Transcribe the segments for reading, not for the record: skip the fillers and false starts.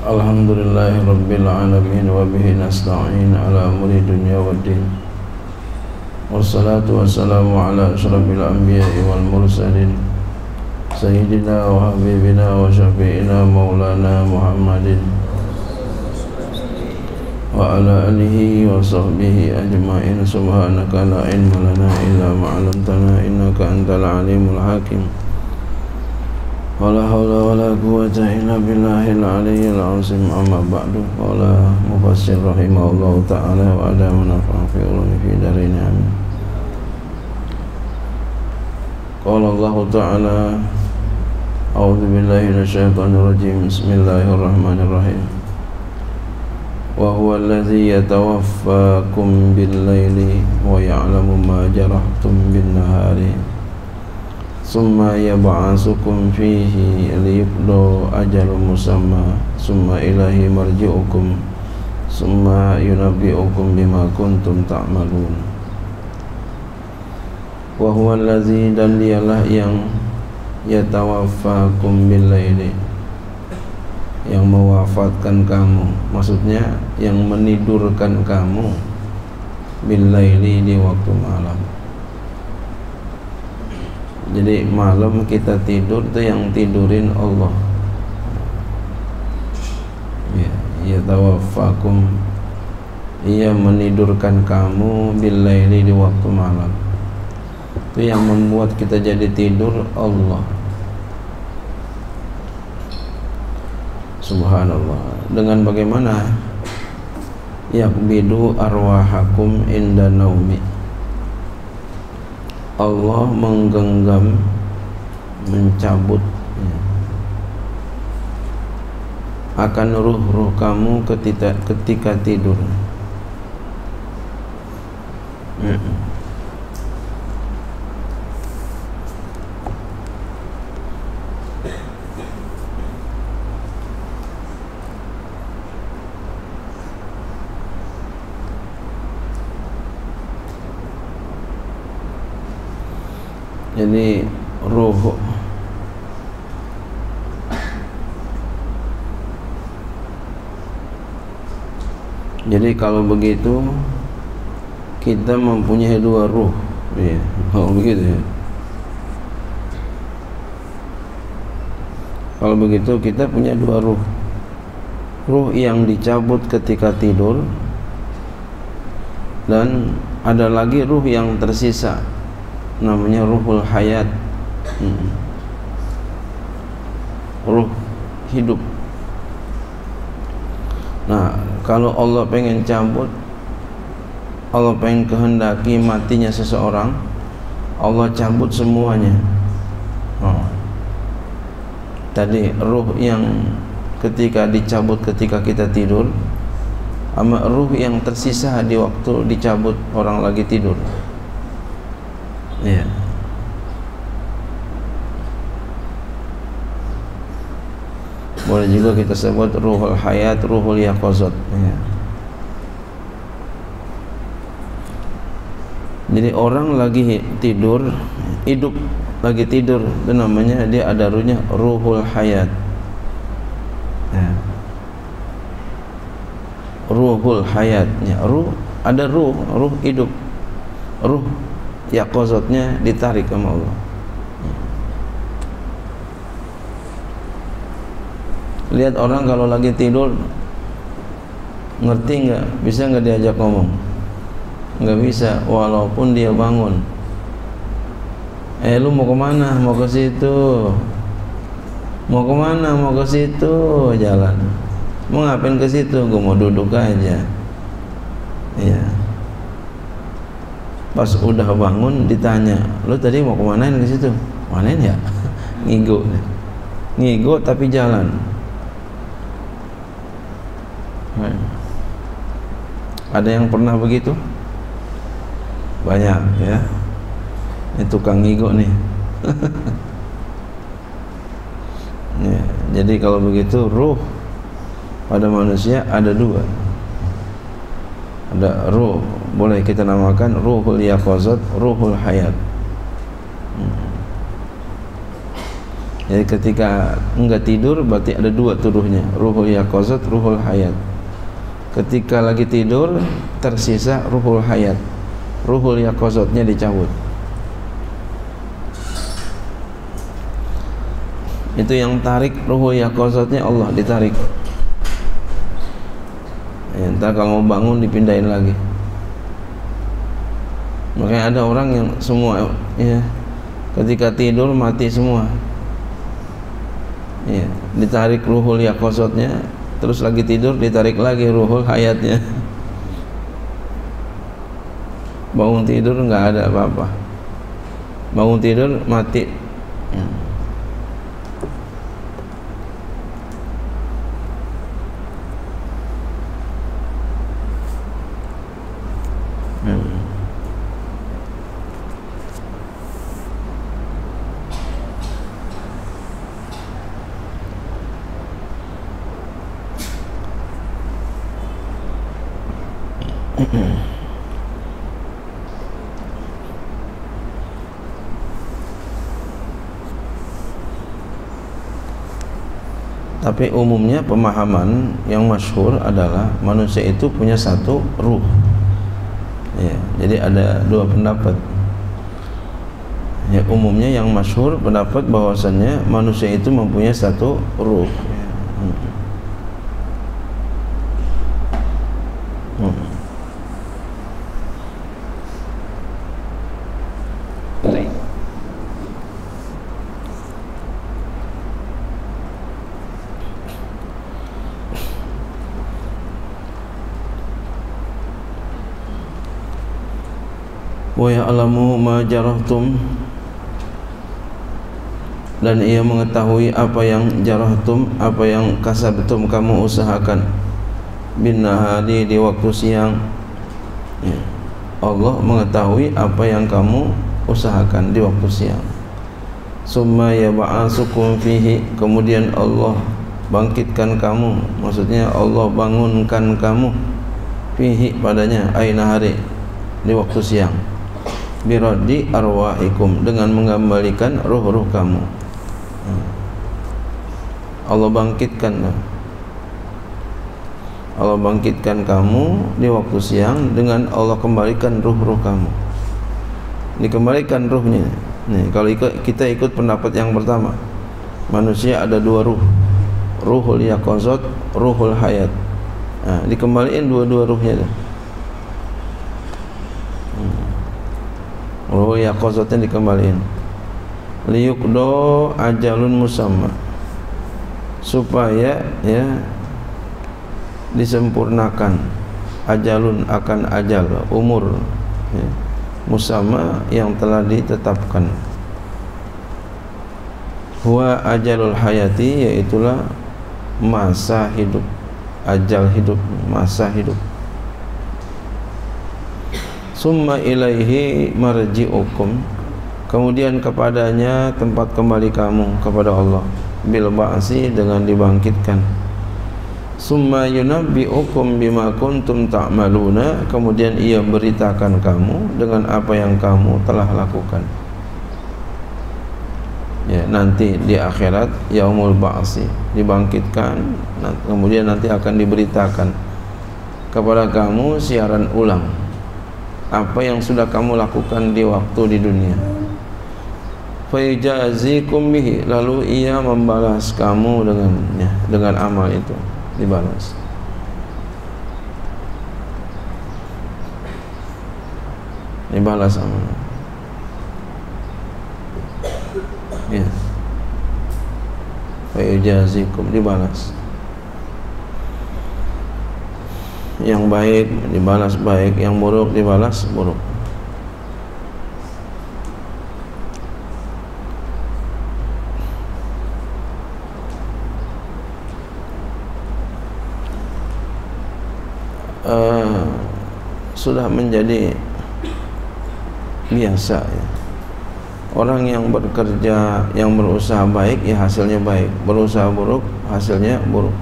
Alhamdulillahi Rabbil Alamin wa bihi nasta'in ala umuri dunya waddin. Wassalatu wassalamu ala ashrafil anbiya'i wal mursalin Sayyidina wa habibina wa syafi'ina maulana Muhammadin wa ala alihi wa sahbihi ajma'in. Subhanaka la ilma lana illa ma'alamtana innaka antal alimul hakim. Wala hawla wala quwwata illa billahil aliyyil azim. Amma ba'du. Qala mufassir rahimahullahu ta'ala wa ada munafa'a fi ulumi fi darin amin. Qala Allah ta'ala a'udzu billahi minasyaitonir rajim. Bismillahirrahmanirrahim. Wa huwa alladzi yatawaffakum bil laili wa ya'lamu ma jarahtum bin nahari summa yab'atsukum fihi liyaqda ajalun musamma summa ilahi marji'ukum summa yunabbi'ukum bima kuntum ta'malun. Wa huwa allazi, dan dialah yang yatawaffakum bil laili, yang mewafatkan kamu, maksudnya yang menidurkan kamu bil laili, di waktu malam. Jadi malam kita tidur itu yang tidurin Allah. Ya tawaffakum, ia menidurkan kamu bil laili, di waktu malam. Itu yang membuat kita jadi tidur Allah. Subhanallah. Dengan bagaimana? Yaqbidu arwahakum inda naumi, Allah menggenggam, mencabut akan ruh-ruh kamu ketika tidur. Jadi ruh, jadi kalau begitu kita mempunyai dua ruh, ya. Kalau begitu ya. Kalau begitu kita punya dua ruh. Ruh yang dicabut ketika tidur, dan ada lagi ruh yang tersisa, namanya ruhul hayat, ruh hidup. Nah, kalau Allah pengen cabut, Allah pengen kehendaki matinya seseorang, Allah cabut semuanya. Tadi ruh yang ketika dicabut ketika kita tidur, sama ruh yang tersisa di waktu dicabut orang lagi tidur. Ya. Boleh juga kita sebut ruhul hayat, ruhul yaqazat, ya. Jadi orang lagi tidur, hidup lagi tidur, itu namanya dia ada ruhnya, ruhul hayat, ya. Ruhul hayatnya, ruh, ada ruh hidup, ruh yaqazatnya ditarik sama Allah. Lihat orang kalau lagi tidur, ngerti nggak? Bisa nggak diajak ngomong? Nggak bisa, walaupun dia bangun. Lu mau kemana? Mau ke situ. Mau kemana? Mau ke situ. Jalan. Mau ngapain ke situ? Gue mau duduk aja. Iya. Pas udah bangun ditanya, lu tadi mau kemanain ke situ? Manain ya? Ngigo tapi jalan. Ada yang pernah begitu? Banyak, ya. Ini tukang ngigo nih. Ya, jadi kalau begitu ruh pada manusia ada dua. Ada ruh, boleh kita namakan ruhul yaqazat, ruhul hayat. Jadi ketika enggak tidur berarti ada dua tuduhnya, ruhul yaqazat, ruhul hayat. Ketika lagi tidur tersisa ruhul hayat, ruhul yaqazatnya dicabut. Itu yang tarik ruhul yaqazatnya Allah ditarik. Ya, entar kalau mau bangun dipindahin lagi. Makanya ada orang yang semua ya ketika tidur mati semua. Ya, ditarik ruhul yaqazatnya, terus lagi tidur ditarik lagi ruhul hayatnya. Bangun tidur nggak ada apa-apa. Bangun tidur mati. Tapi umumnya pemahaman yang masyhur adalah manusia itu punya satu ruh. Ya, jadi ada dua pendapat. Ya, umumnya yang masyhur pendapat bahwasannya manusia itu mempunyai satu ruh. Wa ya'lamu ma jarahtum, dan ia mengetahui apa yang jarahtum, apa yang kasabtum kamu usahakan, bin nahari di waktu siang. Ya. Allah mengetahui apa yang kamu usahakan di waktu siang. Summa yab'atsukum fihi, kemudian Allah bangkitkan kamu, maksudnya Allah bangunkan kamu fihi padanya, ay nahari di waktu siang, biraddi arwahikum, dengan mengembalikan ruh-ruh kamu. Allah bangkitkan kamu di waktu siang dengan Allah kembalikan ruh-ruh kamu. Dikembalikan ruhnya. Nih, kalau kita ikut pendapat yang pertama, manusia ada dua ruh, ruhul yaqazat, ruhul hayat. Nah, dikembalikan dua-dua ruhnya dah. Ruhul yaqazatnya dikembalikan. Liyuqdo ajalun musamma, supaya ya disempurnakan ajalun, akan ajal, umur ya, musamma yang telah ditetapkan. Huwa ajalul hayati, yaitulah masa hidup, ajal hidup, masa hidup. Summa ilaihi marji'ukum, kemudian kepadanya tempat kembali kamu, kepada Allah, bil ba'si, dengan dibangkitkan. Summa yunabbi'ukum bima kuntum ta'maluna, kemudian ia beritakan kamu dengan apa yang kamu telah lakukan. Ya, nanti di akhirat yaumul ba'si, dibangkitkan, kemudian nanti akan diberitakan kepada kamu siaran ulang apa yang sudah kamu lakukan di waktu di dunia. Fayajazikum bihi, lalu ia membalas kamu dengannya, dengan amal itu dibalas. Dibalas amal. Ya. Fayajazikum, dibalas. Yang baik dibalas baik, yang buruk dibalas buruk. Sudah menjadi biasa ya. Orang yang bekerja, yang berusaha baik ya hasilnya baik, berusaha buruk hasilnya buruk.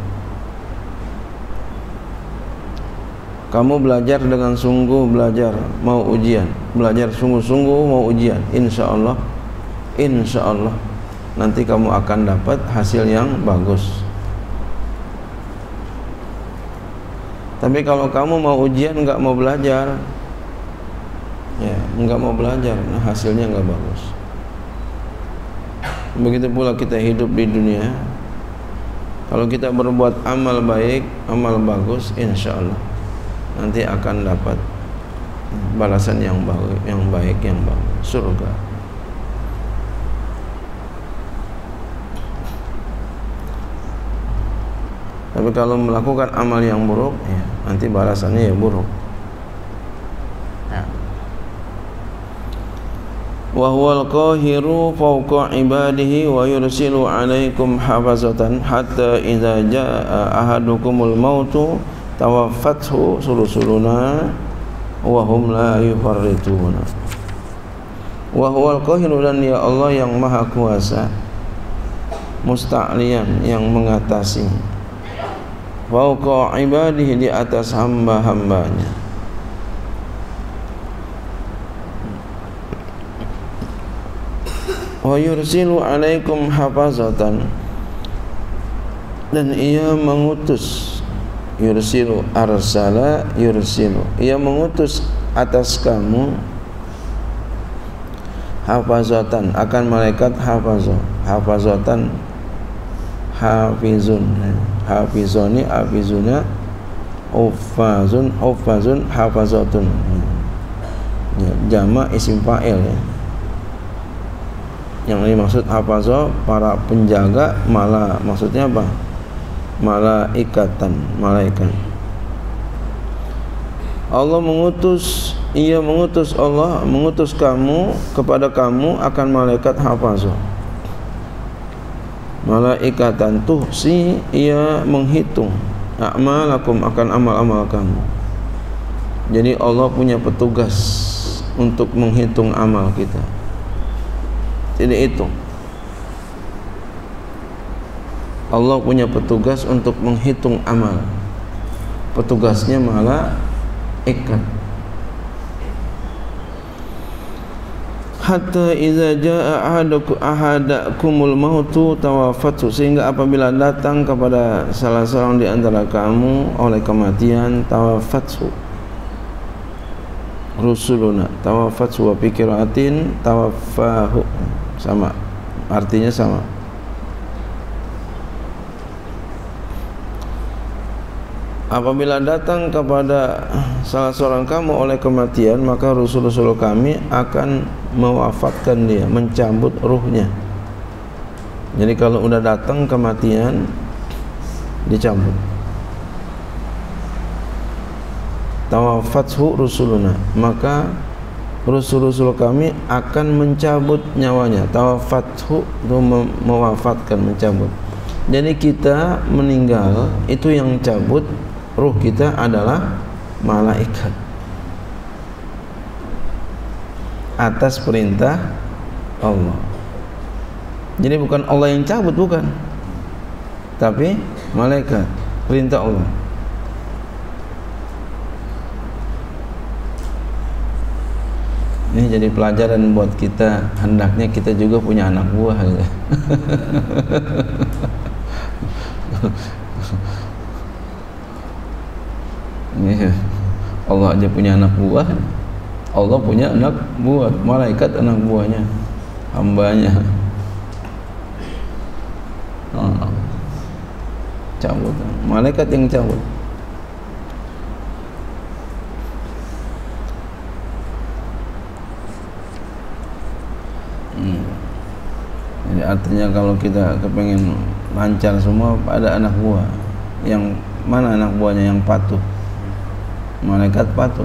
Kamu belajar dengan sungguh, belajar mau ujian, belajar sungguh-sungguh mau ujian, insya Allah nanti kamu akan dapat hasil yang bagus. Tapi kalau kamu mau ujian nggak mau belajar, ya nggak mau belajar, nah hasilnya nggak bagus. Begitu pula kita hidup di dunia, kalau kita berbuat amal baik, amal bagus, insya Allah nanti akan dapat balasan yang baik, yang bagus, surga. Tapi kalau melakukan amal yang buruk, ya, nanti balasannya ya buruk. Wa huwal qahiru fawqa ibadihi wa yursilu 'alaikum hafazatan hatta idza jaa ahadukumul mautu tawaffathu rusuluna wa hum la yufarrituna. Wa huwal qahiru, dan ya Allah yang maha kuasa, musta'liyan, yang mengatasi, fauqa ibadihi, di atas hamba-hambanya. Wa yursilu 'alaikum hafazatan, dan ia mengutus, yursilu, arsala yursilu, ia mengutus atas kamu hafazatan, akan malaikat hafazah, hafazatan hafizun, hafizoni, hafizuna, hufazun, hufazun, hafazatun, ya, jamak isim fa'il, ya. Yang ini maksud hafazah para penjaga, malah maksudnya apa? Malaikatan, malaikat. Allah mengutus, ia mengutus, Allah mengutus kamu, kepada kamu akan malaikat hafazah, malaikatan tuhsi, ia menghitung a'malakum, akan amal-amal kamu. Jadi Allah punya petugas untuk menghitung amal kita. Tidak itu, Allah punya petugas untuk menghitung amal. Petugasnya malaikat. Hatta idza jaa ahadakumul mautu tawaffatu, sehingga apabila datang kepada salah seorang di antara kamu oleh kematian, tawaffatu rusuluna, tawaffatu wa fikiratin tawaffahu, sama, artinya sama. Apabila datang kepada salah seorang kamu oleh kematian, maka Rasul-Rasul kami akan mewafatkan dia, mencabut ruhnya. Jadi kalau udah datang kematian, dicabut. Tawaffathu rusuluna, maka Rasul-Rasul kami akan mencabut nyawanya. Tawaffathu itu mewafatkan, mencabut. Jadi kita meninggal, itu yang cabut ruh kita adalah malaikat atas perintah Allah. Jadi bukan Allah yang cabut, bukan, tapi malaikat, perintah Allah. Ini jadi pelajaran buat kita, hendaknya kita juga punya anak buah gitu. Allah aja punya anak buah, Allah punya anak buah, malaikat anak buahnya, hambanya. Cabut, malaikat yang cabut. Jadi artinya kalau kita kepengen lancar semua, ada anak buah. Yang mana anak buahnya yang patuh? Malaikat patuh.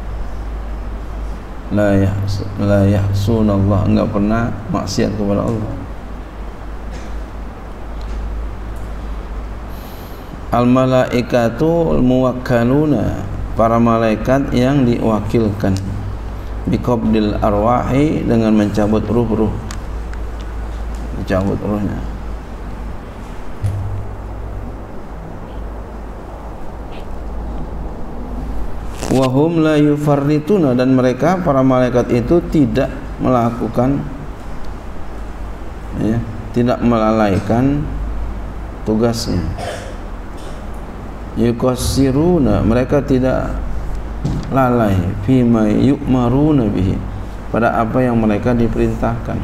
La yahsunallah, enggak pernah maksiat kepada Allah. Al malaikatu al muwakkaluna, para malaikat yang diwakilkan, biqabdil arwahi, dengan mencabut ruh-ruh, dicabut ruhnya. Wahum la yufarrituna, dan mereka para malaikat itu tidak melakukan, ya, tidak melalaikan tugasnya. Yuqassiruna, mereka tidak lalai fima yu'maruna bihi, pada apa yang mereka diperintahkan.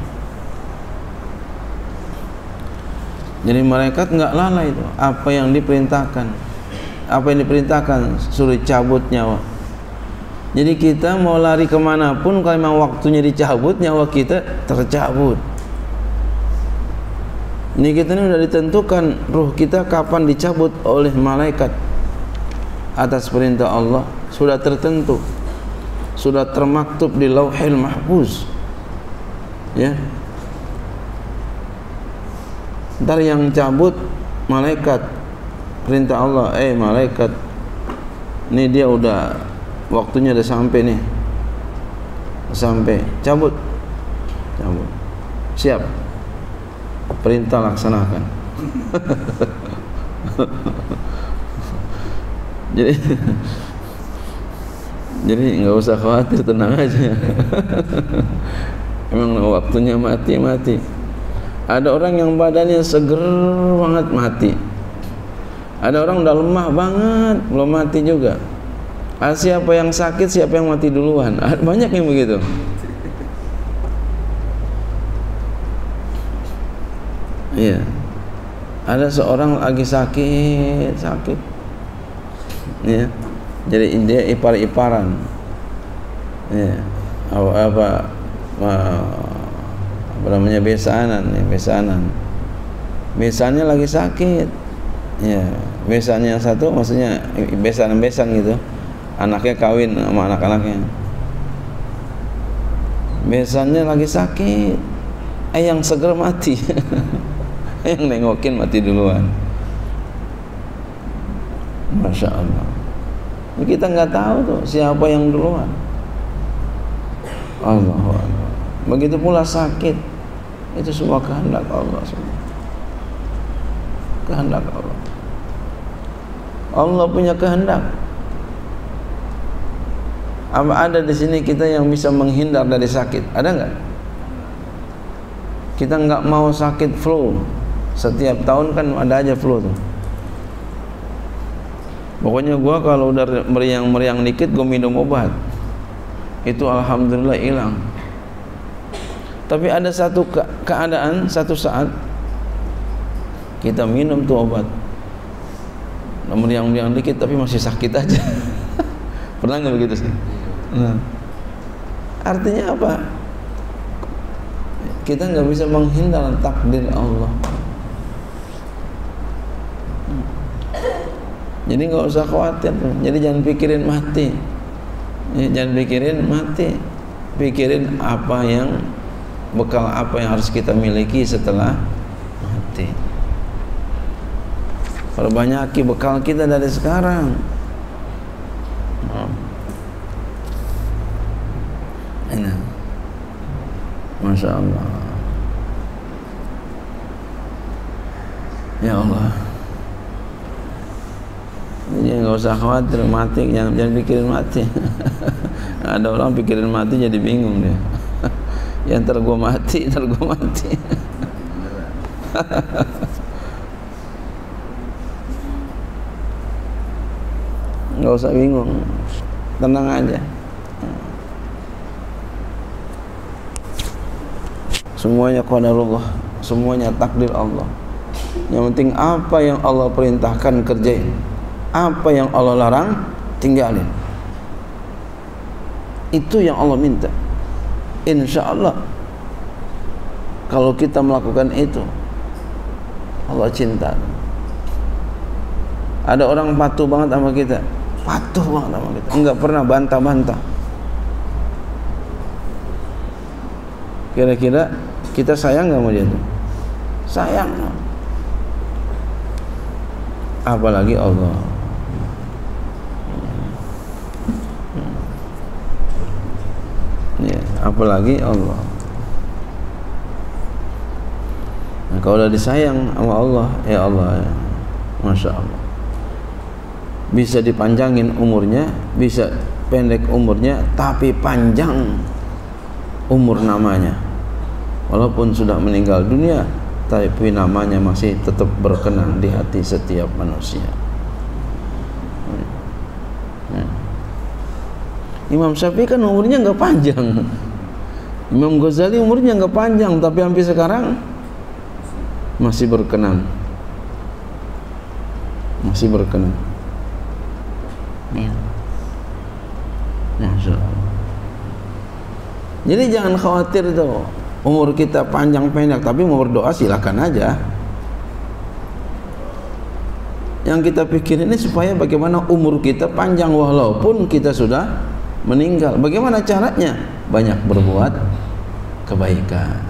Jadi mereka enggak lalai itu apa yang diperintahkan. Apa yang diperintahkan, suruh cabut nyawa. Jadi kita mau lari kemanapun, kalau memang waktunya dicabut, nyawa kita tercabut. Ini kita ini sudah ditentukan ruh kita kapan dicabut oleh malaikat atas perintah Allah, sudah tertentu, sudah termaktub di Lauhil Mahfuz. Ya. Ntar yang cabut malaikat, perintah Allah, malaikat, ini dia udah waktunya udah sampai nih, sampai, cabut, siap. Perintah laksanakan. jadi nggak usah khawatir, tenang aja. Emang waktunya mati. Ada orang yang badannya seger banget mati. Ada orang udah lemah banget belum mati juga. Siapa yang sakit, siapa yang mati duluan? Banyak yang begitu. Iya, ada seorang lagi sakit, ya, jadi dia ipar-iparan, ya, apa namanya, besanan, besannya lagi sakit, ya, besannya yang satu, maksudnya besan gitu, anaknya kawin sama anak-anaknya, besannya lagi sakit, yang seger mati. Yang nengokin mati duluan. Masya Allah. Kita nggak tahu tuh siapa yang duluan. Allahu Akbar. Begitu pula sakit, itu semua kehendak Allah. Kehendak Allah. Allah punya kehendak. Apa ada di sini kita yang bisa menghindar dari sakit? Ada nggak? Kita nggak mau sakit flu. Setiap tahun kan ada aja flu tuh. Pokoknya gua kalau udah meriang dikit gua minum obat. Itu alhamdulillah hilang. Tapi ada satu keadaan, satu saat kita minum tuh obat. Meriang dikit tapi masih sakit aja. Pernah nggak begitu sih? Nah. Artinya apa? Kita nggak bisa menghindar takdir Allah. Jadi nggak usah khawatir. Jadi jangan pikirin mati. Jangan pikirin mati. Pikirin apa yang, bekal apa yang harus kita miliki setelah mati. Perbanyaki bekal kita dari sekarang. Ini, Masya Allah. Ya Allah. Jadi nggak usah khawatir mati, jangan pikirin mati. Ada orang pikirin mati jadi bingung dia. Ya ntar gua mati. Nggak usah bingung, tenang aja. Semuanya qadarullah, semuanya takdir Allah. Yang penting apa yang Allah perintahkan kerjain. Apa yang Allah larang, tinggalin. Itu yang Allah minta. Insya Allah, kalau kita melakukan itu, Allah cinta. Ada orang patuh banget sama kita, enggak pernah bantah-bantah. Kira-kira kita sayang nggak sama dia tuh? Sayang. Apalagi Allah. Ya, apalagi Allah. Nah, kalau udah disayang sama Allah, ya Allah, ya. Masya Allah. Bisa dipanjangin umurnya, bisa pendek umurnya, tapi panjang umur namanya. Walaupun sudah meninggal dunia, tapi namanya masih tetap berkenan di hati setiap manusia. Imam Syafi'i kan umurnya nggak panjang, Imam Ghazali umurnya nggak panjang, tapi sampai sekarang masih berkenan, masih berkenan. Ya. Masya Allah. Jadi jangan khawatir tuh umur kita panjang pendek, tapi mau berdoa silakan aja. Yang kita pikirin ini supaya bagaimana umur kita panjang walaupun kita sudah meninggal. Bagaimana caranya? Banyak berbuat kebaikan.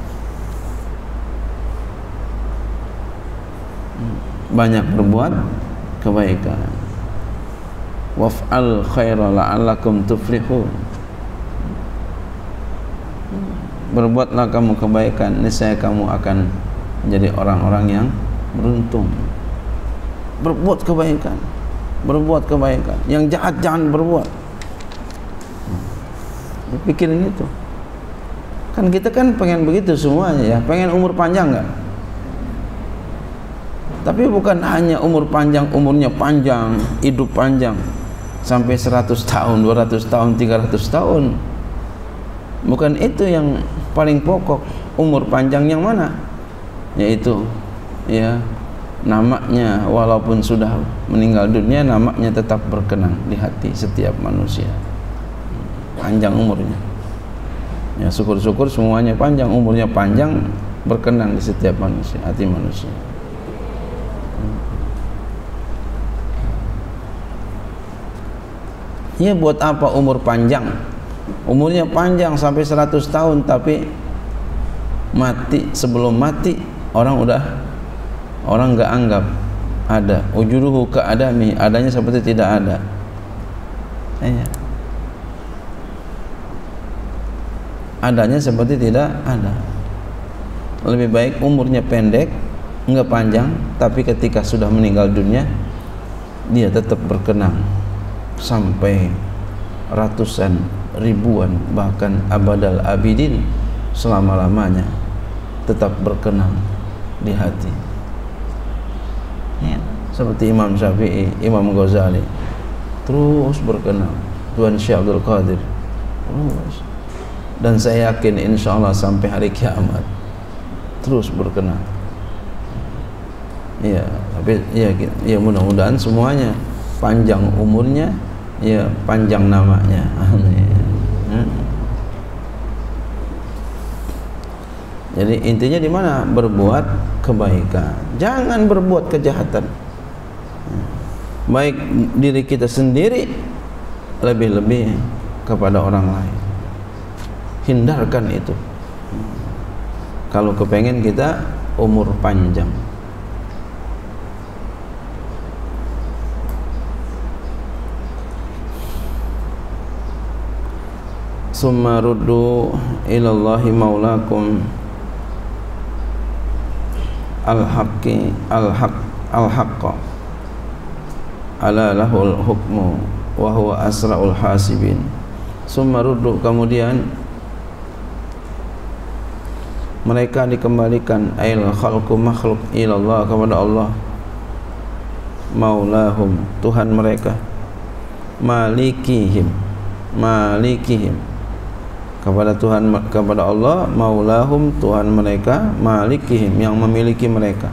Banyak berbuat kebaikan. Waf'al khaira la'allakum tuflihun. Berbuatlah kamu kebaikan, niscaya kamu akan menjadi orang-orang yang beruntung. Berbuat kebaikan, berbuat kebaikan. Yang jahat jangan berbuat. Pikirin itu. Kan kita kan pengen begitu semuanya ya, pengen umur panjang nggak? Tapi bukan hanya umur panjang, umurnya panjang, hidup panjang sampai 100 tahun, 200 tahun, 300 tahun. Bukan itu yang paling pokok. Umur panjang yang mana? Yaitu ya namanya walaupun sudah meninggal dunia, namanya tetap berkenan di hati setiap manusia. Panjang umurnya. Ya syukur-syukur semuanya panjang, umurnya panjang, berkenan di setiap manusia, hati manusia. Ya buat apa umur panjang? Umurnya panjang sampai 100 tahun tapi mati, sebelum mati orang nggak anggap ada. Ujuruhu ka'adami, adanya seperti tidak ada. Ya. Adanya seperti tidak ada. Lebih baik umurnya pendek, enggak panjang, tapi ketika sudah meninggal dunia dia tetap berkenang sampai ratusan, ribuan, bahkan abadal abidin, selama-lamanya tetap berkenang di hati. Ya. Seperti Imam Syafi'i, Imam Ghazali terus berkenang, Tuan Syekh Abdul Qadir terus. Dan saya yakin insya Allah sampai hari kiamat terus berkenan. Ya, tapi ya mudah-mudahan semuanya panjang umurnya, ya panjang namanya. Amin. Jadi intinya di mana? Berbuat kebaikan, jangan berbuat kejahatan. Baik diri kita sendiri, lebih-lebih kepada orang lain. Hindarkan itu kalau kepengen kita umur panjang. Summa ruddu ilallahi maulakum al-haqqi al-haqqa ala lahul hukmu wa huwa asra'ul hasibin. Summa ruddu, kemudian mereka dikembalikan, ail khalqu makhluk ilallah, kepada Allah, maulahum, Tuhan mereka, malikihim, kepada Tuhan, kepada Allah, maulahum, Tuhan mereka, malikihim, yang memiliki mereka.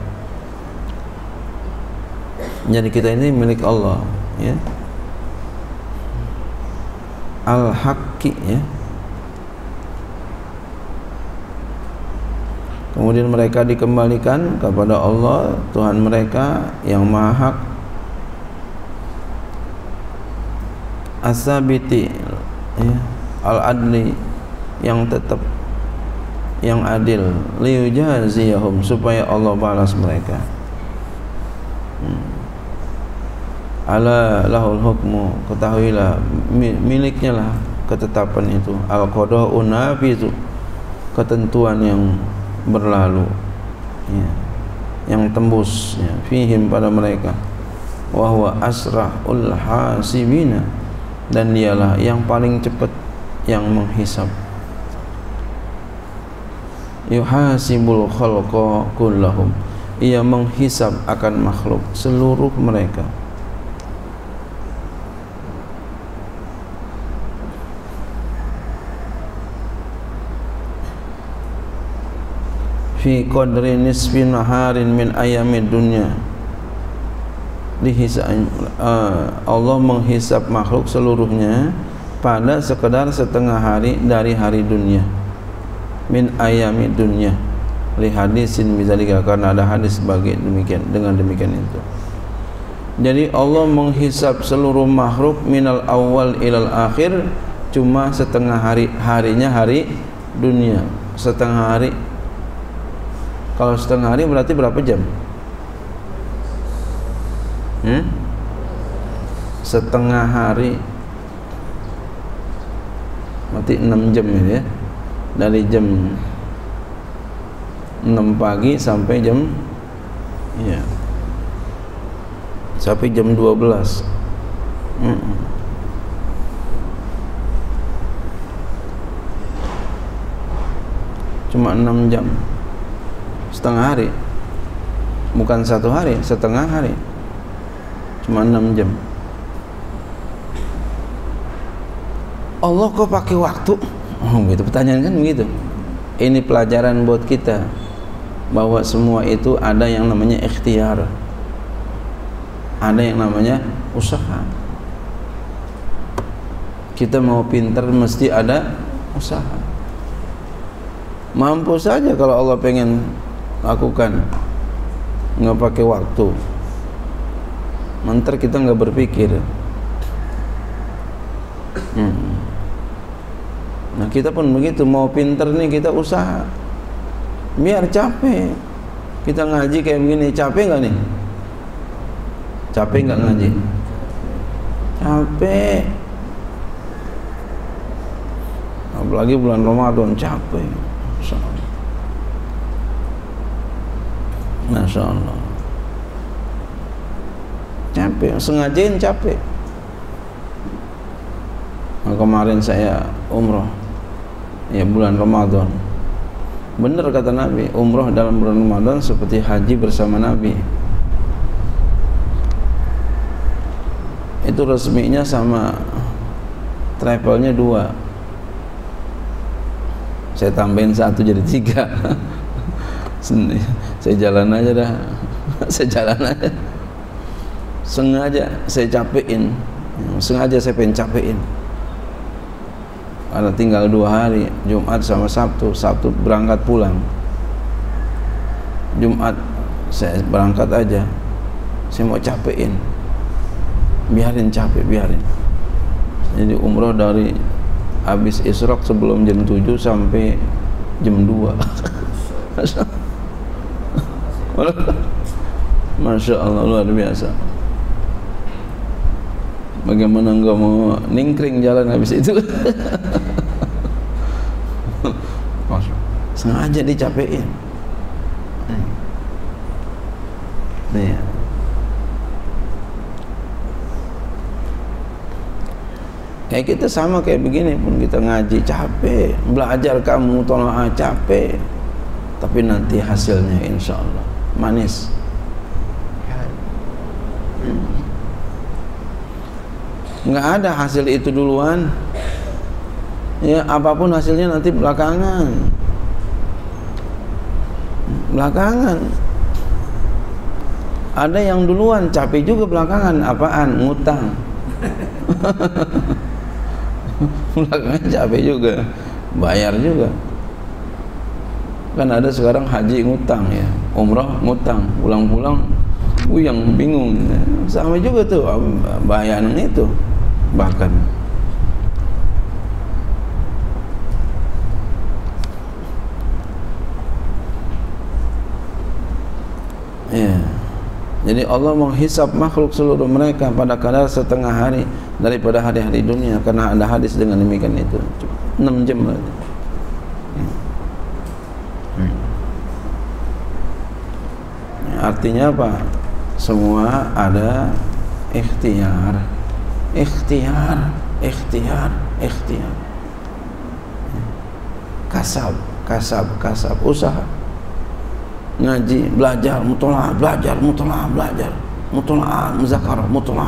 Jadi kita ini milik Allah, ya, al-haqqi, ya. Kemudian mereka dikembalikan kepada Allah, Tuhan mereka yang maha hak, as-sabiti, ya, al-adli, yang tetap, yang adil, liyujaziyahum, supaya Allah balas mereka. Ala lahul hukmu, ketahuilah miliknya lah ketetapan itu, al-qada'u nafizu, ketentuan yang berlalu, ya, yang tembus, ya, fihim, pada mereka, wa huwa asra'ul hasibina, dan dialah yang paling cepat yang menghisab. yuhasibul khalqa kullahum, ia menghisab akan makhluk seluruh mereka. Fi qadri nisfi naharin min ayamid dunya, Allah menghisab makhluk seluruhnya pada sekedar setengah hari dari hari dunia. Min ayamid dunya li hadisin bizalika, karena ada hadis bagi demikian, dengan demikian itu. Jadi Allah menghisab seluruh makhluk minal awal ilal akhir cuma setengah hari, harinya hari dunia, setengah hari. Kalau setengah hari berarti berapa jam? Setengah hari berarti 6 jam ya, dari jam 6 pagi sampai jam sampai jam 12. Cuma 6 jam, setengah hari, bukan satu hari, setengah hari, cuma 6 jam. Allah kok pakai waktu? Gitu pertanyaan kan begitu. Ini pelajaran buat kita bahwa semua itu ada yang namanya ikhtiar, ada yang namanya usaha. Kita mau pintar mesti ada usaha. Mampu saja kalau Allah pengen lakukan, nggak pakai waktu. Mantar kita nggak berpikir. Nah kita pun begitu, mau pinter nih kita usaha, biar capek. Kita ngaji kayak begini, capek nggak nih? Capek nggak ngaji? Capek. Apalagi bulan Ramadan, capek. Masya Allah, capek, sengajain capek. Nah, kemarin saya umroh ya bulan Ramadan, benar kata Nabi, umroh dalam bulan Ramadan seperti haji bersama Nabi. Itu resminya sama travelnya 2, saya tambahin 1 jadi 3. Saya jalan aja dah. Saya jalan aja. Sengaja saya capein. Sengaja saya pengen capein. Karena tinggal 2 hari, Jumat sama Sabtu. Sabtu berangkat pulang. Jumat saya berangkat aja. Saya mau capein. Biarin capek, biarin. Jadi umroh dari habis Israq sebelum jam 7 sampai jam 2. Masya Allah, luar biasa. Bagaimana enggak mau ningkring jalan habis itu? Sengaja dicapein. Nih. Kayak kita sama kayak begini pun, kita ngaji capek, belajar kamu tolong capek, tapi nanti hasilnya insya Allah manis. Nggak ada hasil itu duluan ya, apapun hasilnya nanti belakangan. Ada yang duluan capek juga belakangan. Apaan? Ngutang. Belakangan capek juga, bayar juga. Kan ada sekarang haji ngutang ya, umrah ngutang, pulang-pulang yang bingung. Sama juga tuh bayaran itu. Bahkan ya, jadi Allah menghisap makhluk seluruh mereka pada kadar setengah hari daripada hari-hari dunia, karena ada hadis dengan demikian itu. 6 jam berarti. Artinya apa? Semua ada ikhtiar, kasab. kasab, usaha, ngaji, belajar, mutolaah, muzakarah,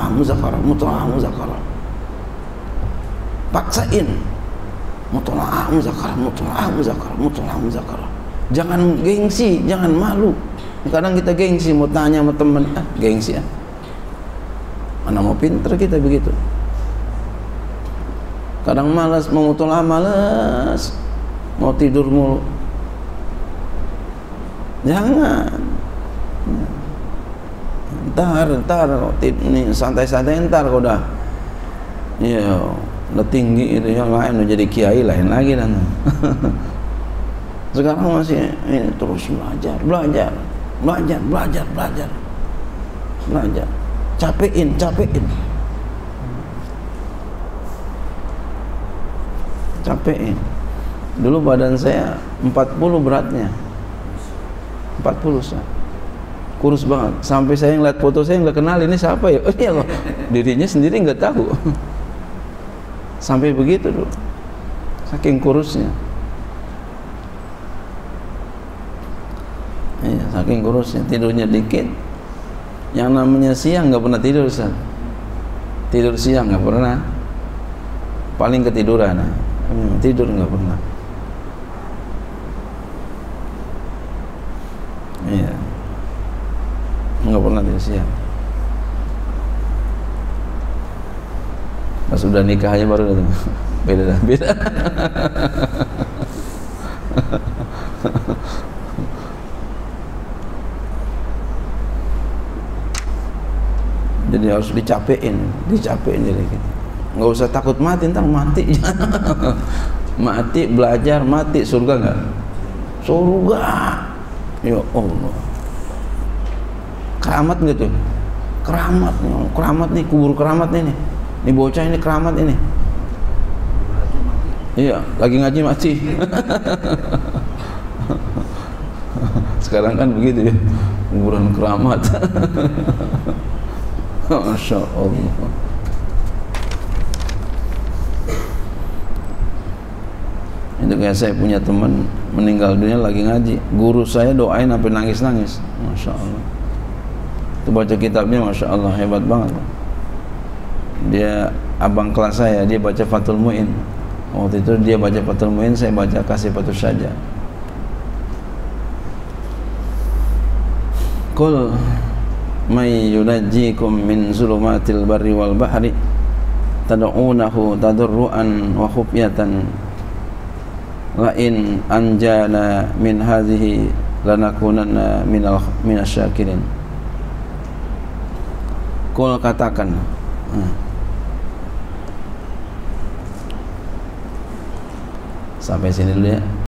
paksain mutolaah, muzakarah. Jangan gengsi, jangan malu. Kadang kita gengsi mau tanya sama teman, gengsi ya. Mana mau pinter kita begitu. Kadang malas mau mutolaah, malas mau tidur mulu. Jangan. Ntar ini santai-santai ntar kau udah udah tinggi itu yang lain udah jadi kiai lain lagi dan sekarang masih terus belajar, capein. Dulu badan saya 40 beratnya, 40 saya. Kurus banget, sampai saya ngeliat foto saya nggak kenal ini siapa ya. Oh iya loh, dirinya sendiri nggak tahu. Sampai begitu dulu, saking kurusnya. Iya, saking kurusnya, tidurnya dikit. Yang namanya siang nggak pernah tidur, Ustaz. Tidur siang nggak pernah. Paling ketiduran, tidur nggak pernah. Iya, nggak pernah tidur siang. Pas udah nikah aja baru beda. Jadi harus dicapein diri kita. Nggak usah takut mati, ntar mati. Mati belajar, mati surga nggak? Surga. Ya Allah. Keramat gitu. Keramat nih, kubur keramat nih. Ini bocah ini keramat ini. Iya, lagi ngaji mati. Sekarang kan begitu ya, kuburan keramat. Masya Allah. Itu kayak saya punya teman meninggal dunia lagi ngaji, guru saya doain sampai nangis. Masya Allah. Itu baca kitabnya, Masya Allah, hebat banget. Dia abang kelas saya, dia baca Fathul Mu'in. Waktu itu dia baca Fathul Mu'in, saya baca Kasifatus Saja. Qul may yunajjikum min zulumatil barri wal bahri tad'unahu tadarruan wa khufyatan la in anjana min hadhihi lanakunanna minasyakirin. Qul, katakan, sampai sini dulu ya.